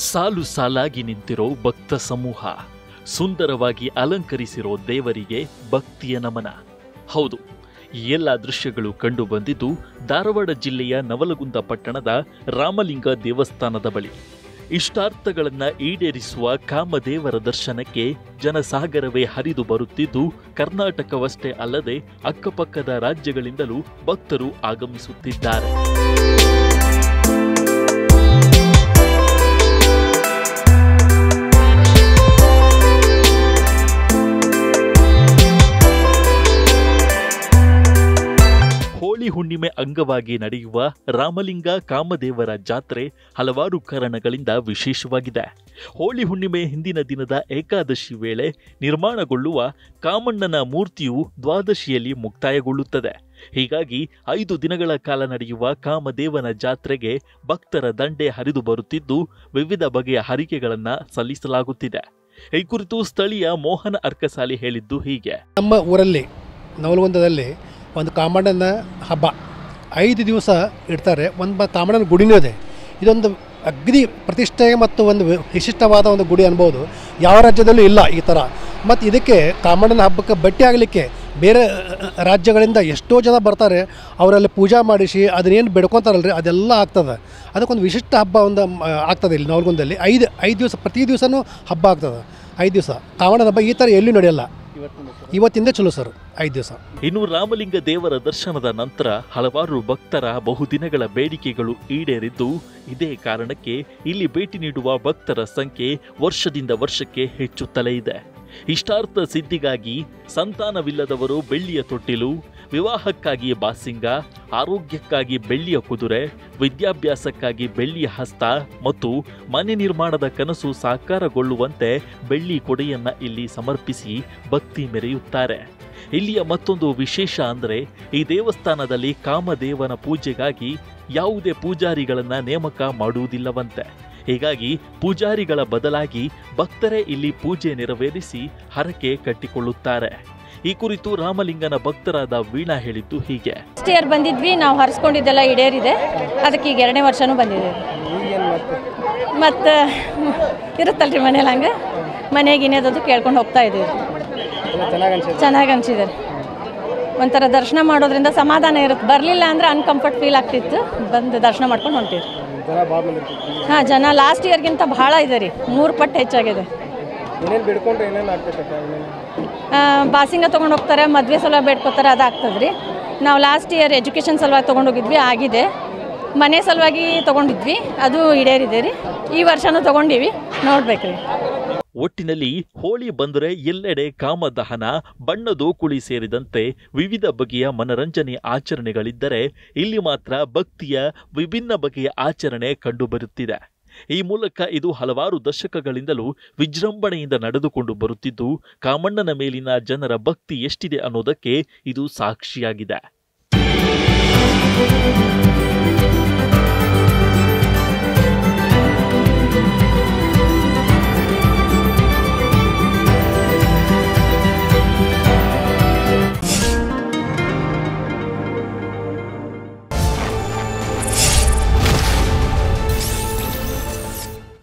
ಸಾಲು ಸಾಲಾಗಿ ನಿಂತಿರೋ ಭಕ್ತ ಸಮೂಹ, ಸುಂದರವಾಗಿ ಅಲಂಕರಿಸಿರೋ ದೇವರಿಗೆ ಭಕ್ತಿಯ ನಮನ. ಹೌದು, ಈ ಎಲ್ಲ ದೃಶ್ಯಗಳು ಕಂಡು ಬಂದಿದ್ದು ಧಾರವಾಡ ಜಿಲ್ಲೆಯ ನವಲಗುಂದ ಪಟ್ಟಣದ ರಾಮಲಿಂಗ ದೇವಸ್ಥಾನದ ಬಳಿ. ಇಷ್ಟಾರ್ಥಗಳನ್ನ ಈಡೇರಿಸುವ ಕಾಮದೇವರ ದರ್ಶನಕ್ಕೆ ಜನಸಾಗರವೇ ಹರಿದು ಬರುತ್ತಿದ್ದು, ಕರ್ನಾಟಕವಷ್ಟೇ ಅಲ್ಲದೆ ಅಕ್ಕಪಕ್ಕದ ರಾಜ್ಯಗಳಿಂದಲೂ ಭಕ್ತರು ಆಗಮಿಸುತ್ತಿದ್ದಾರೆ. ಹೋಳಿ ಹುಣ್ಣಿಮೆ ಅಂಗವಾಗಿ ನಡೆಯುವ ರಾಮಲಿಂಗ ಕಾಮದೇವರ ಜಾತ್ರೆ ಹಲವಾರು ಕಾರಣಗಳಿಂದ ವಿಶೇಷವಾಗಿದೆ. ಹೋಳಿ ಹುಣ್ಣಿಮೆ ಹಿಂದಿನ ದಿನದ ಏಕಾದಶಿ ವೇಳೆ ನಿರ್ಮಾಣಗೊಳ್ಳುವ ಕಾಮಣ್ಣನ ಮೂರ್ತಿಯು ದ್ವಾದಶಿಯಲ್ಲಿ ಮುಕ್ತಾಯಗೊಳ್ಳುತ್ತದೆ. ಹೀಗಾಗಿ 5 ದಿನಗಳ ಕಾಲ ನಡೆಯುವ ಕಾಮದೇವನ ಜಾತ್ರೆಗೆ ಭಕ್ತರ ದಂಡೆ ಹರಿದು ಬರುತ್ತಿದ್ದು, ವಿವಿಧ ಬಗೆಯ ಹರಿಕೆಗಳನ್ನು ಸಲ್ಲಿಸಲಾಗುತ್ತಿದೆ. ಈ ಕುರಿತು ಸ್ಥಳೀಯ ಮೋಹನ ಅರ್ಕಸಾಲಿ ಹೇಳಿದ್ದು ಹೀಗೆ. ನಮ್ಮ ಊರಲ್ಲಿ ನವಲಗುಂದದಲ್ಲಿ ಒಂದು ಕಾಮಣ್ಣನ ಹಬ್ಬ 5 ದಿವಸ ಇಡ್ತಾರೆ. ಒಂದು ಕಾಮಣ್ಣನ ಗುಡಿನೂ ಇದೆ. ಇದೊಂದು ಅಗ್ನಿ ಪ್ರತಿಷ್ಠೆ ಮತ್ತು ಒಂದು ವಿಶಿಷ್ಟವಾದ ಒಂದು ಗುಡಿ ಅನ್ಬೋದು. ಯಾವ ರಾಜ್ಯದಲ್ಲೂ ಇಲ್ಲ ಈ ಥರ. ಮತ್ತು ಇದಕ್ಕೆ ಕಾಮಣ್ಣನ ಹಬ್ಬಕ್ಕೆ ಭೇಟಿ ಆಗಲಿಕ್ಕೆ ಬೇರೆ ರಾಜ್ಯಗಳಿಂದ ಎಷ್ಟೋ ಜನ ಬರ್ತಾರೆ. ಅವರಲ್ಲಿ ಪೂಜಾ ಮಾಡಿಸಿ ಅದನ್ನೇನು ಬೆಡ್ಕೊತಾರಲ್ರಿ ಅದೆಲ್ಲ ಆಗ್ತದೆ. ಅದಕ್ಕೊಂದು ವಿಶಿಷ್ಟ ಹಬ್ಬ ಒಂದು ಆಗ್ತದೆ ಇಲ್ಲಿ ನವಲಗುಂದದಲ್ಲಿ. 5 ದಿವಸ ಪ್ರತಿ ದಿವಸನೂ ಹಬ್ಬ ಆಗ್ತದೆ. 5 ದಿವಸ ಕಾಮಣ್ಣನ ಹಬ್ಬ ಈ ಥರ ಎಲ್ಲೂ ನಡೆಯಲ್ಲ. ಇವತ್ತಿಂದ ಚಲೋ ಸರ್ 5 ದಿವಸ. ಇನ್ನು ರಾಮಲಿಂಗ ದೇವರ ದರ್ಶನದ ನಂತರ ಹಲವಾರು ಭಕ್ತರ ಬಹುದಿನಗಳ ಬೇಡಿಕೆಗಳು ಈಡೇರಿದ್ದು, ಇದೇ ಕಾರಣಕ್ಕೆ ಇಲ್ಲಿ ಭೇಟಿ ನೀಡುವ ಭಕ್ತರ ಸಂಖ್ಯೆ ವರ್ಷದಿಂದ ವರ್ಷಕ್ಕೆ ಹೆಚ್ಚುತ್ತಲೇ ಇದೆ. ಇಷ್ಟಾರ್ಥ ಸಿದ್ಧಿಗಾಗಿ ಸಂತಾನವಿಲ್ಲದವರು ಬೆಳ್ಳಿಯ ತೊಟ್ಟಿಲು, ವಿವಾಹಕ್ಕಾಗಿ ಬಾಸಿಂಗ, ಆರೋಗ್ಯಕ್ಕಾಗಿ ಬೆಳ್ಳಿಯ ಕುದುರೆ, ವಿದ್ಯಾಭ್ಯಾಸಕ್ಕಾಗಿ ಬೆಳ್ಳಿಯ ಹಸ್ತ ಮತ್ತು ಮನೆ ನಿರ್ಮಾಣದ ಕನಸು ಸಾಕಾರಗೊಳ್ಳುವಂತೆ ಬೆಳ್ಳಿ ಕೊಡೆಯನ್ನ ಇಲ್ಲಿ ಸಮರ್ಪಿಸಿ ಭಕ್ತಿ ಮೆರೆಯುತ್ತಾರೆ. ಇಲ್ಲಿಯ ಮತ್ತೊಂದು ವಿಶೇಷ ಅಂದರೆ, ಈ ದೇವಸ್ಥಾನದಲ್ಲಿ ಕಾಮದೇವನ ಪೂಜೆಗಾಗಿ ಯಾವುದೇ ಪೂಜಾರಿಗಳನ್ನ ನೇಮಕ ಮಾಡುವುದಿಲ್ಲವಂತೆ. ಹೀಗಾಗಿ ಪೂಜಾರಿಗಳ ಬದಲಾಗಿ ಭಕ್ತರೇ ಇಲ್ಲಿ ಪೂಜೆ ನೆರವೇರಿಸಿ ಹರಕೆ ಕಟ್ಟಿಕೊಳ್ಳುತ್ತಾರೆ. ಈ ಕುರಿತು ರಾಮಲಿಂಗನ ಭಕ್ತರಾದ ವೀಣಾ ಹೇಳಿದ್ದು ಹೀಗೆ. ಲಾಸ್ಟ್ ಇಯರ್ ಬಂದಿದ್ವಿ, ನಾವು ಹರಿಸ್ಕೊಂಡಿದ್ದೆಲ್ಲ ಈಡೇರಿದೆ. ಅದಕ್ಕೆ ಈಗ 2ನೇ ವರ್ಷನೂ ಬಂದಿದೆ. ಮತ್ತು ಇರುತ್ತಲ್ರಿ ಮನೇಲಿ ಹಂಗೆ ಮನೆಗೆ ಇನ್ನೇದದು ಕೇಳ್ಕೊಂಡು ಹೋಗ್ತಾ ಇದ್ದೀವಿ. ಚೆನ್ನಾಗಿ ಅನಿಸಿದೆ. ಒಂಥರ ದರ್ಶನ ಮಾಡೋದ್ರಿಂದ ಸಮಾಧಾನ ಇರುತ್ತೆ. ಬರಲಿಲ್ಲ ಅಂದರೆ ಅನ್ಕಂಫರ್ಟ್ ಫೀಲ್ ಆಗ್ತಿತ್ತು. ಬಂದು ದರ್ಶನ ಮಾಡ್ಕೊಂಡು ಹೊಂಟೀವಿ. ಹಾಂ, ಜನ ಲಾಸ್ಟ್ ಇಯರ್ಗಿಂತ ಭಾಳ ಇದೆ ರೀ, 3 ಪಟ್ಟು ಹೆಚ್ಚಾಗಿದೆ. ಬಾಸಿಂಗ ತೊಗೊಂಡು ಹೋಗ್ತಾರೆ, ಮದುವೆ ಸಲುವಾಗಿ ಬೇಡ್ಕೋತಾರೆ, ಅದಾಗ್ತದೆ ರೀ. ನಾವು ಲಾಸ್ಟ್ ಇಯರ್ ಎಜುಕೇಷನ್ ಸಲುವಾಗಿ ತೊಗೊಂಡೋಗಿದ್ವಿ, ಆಗಿದೆ. ಮನೆ ಸಲುವಾಗಿ ತೊಗೊಂಡಿದ್ವಿ, ಅದು ಈಡೇರಿದೆ ರೀ. ಈ ವರ್ಷನೂ ತೊಗೊಂಡಿವಿ, ನೋಡ್ಬೇಕ್ರಿ. ಒಟ್ಟಿನಲ್ಲಿ ಹೋಳಿ ಬಂದರೆ ಎಲ್ಲೆಡೆ ಕಾಮದಹನ, ಬಣ್ಣದೋಕುಳಿ ಸೇರಿದಂತೆ ವಿವಿಧ ಬಗೆಯ ಮನರಂಜನೆ ಆಚರಣೆಗಳಿದ್ದರೆ, ಇಲ್ಲಿ ಮಾತ್ರ ಭಕ್ತಿಯ ವಿಭಿನ್ನ ಬಗೆಯ ಆಚರಣೆ ಕಂಡುಬರುತ್ತಿದೆ. ಈ ಮೂಲಕ ಇದು ಹಲವಾರು ದಶಕಗಳಿಂದಲೂ ವಿಜೃಂಭಣೆಯಿಂದ ನಡೆದುಕೊಂಡು ಬರುತ್ತಿದ್ದು, ಕಾಮಣ್ಣನ ಮೇಲಿನ ಜನರ ಭಕ್ತಿ ಎಷ್ಟಿದೆ ಅನ್ನೋದಕ್ಕೆ ಇದು ಸಾಕ್ಷಿಯಾಗಿದೆ.